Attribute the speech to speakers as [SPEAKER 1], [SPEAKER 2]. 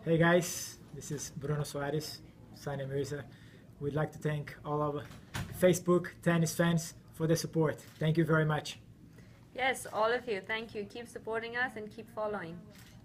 [SPEAKER 1] Hey guys, this is Bruno Soares, sania Mirza. We'd like to thank all our Facebook tennis fans for the support. Thank you very much.
[SPEAKER 2] Yes, all of you. Thank you. Keep supporting us and keep following.